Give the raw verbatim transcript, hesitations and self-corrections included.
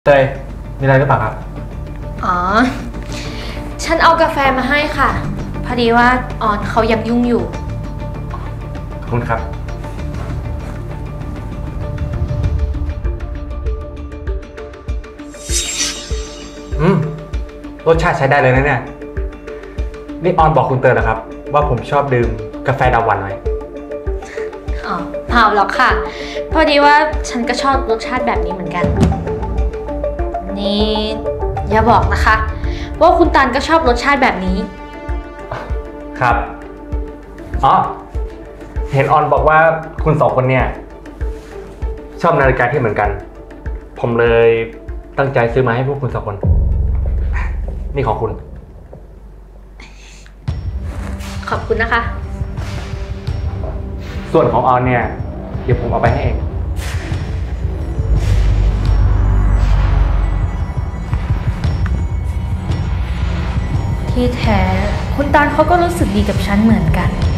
เตยมีอะไรหรือเปล่าครับอ๋อฉันเอากาแฟมาให้ค่ะพอดีว่าออนเขายังยุ่งอยู่ขอบคุณครับอืมรสชาติใช้ได้เลยนะเนี่ยนี่ออนบอกคุณเตยนะครับว่าผมชอบดื่มกาแฟดำหวานหน่อยอ๋อเปล่าหรอกค่ะพอดีว่าฉันก็ชอบรสชาติแบบนี้เหมือนกันนี่อย่าบอกนะคะว่าคุณตันก็ชอบรสชาติแบบนี้ครับอ๋อเห็นออนบอกว่าคุณสองคนเนี่ยชอบนาฬิกาที่เหมือนกันผมเลยตั้งใจซื้อมาให้พวกคุณสองคนนี่ของคุณขอบคุณนะคะส่วนของออนเนี่ยเดี๋ยวผมเอาไปให้เองที่แท้คุณตาลเขาก็รู้สึกดีกับฉันเหมือนกัน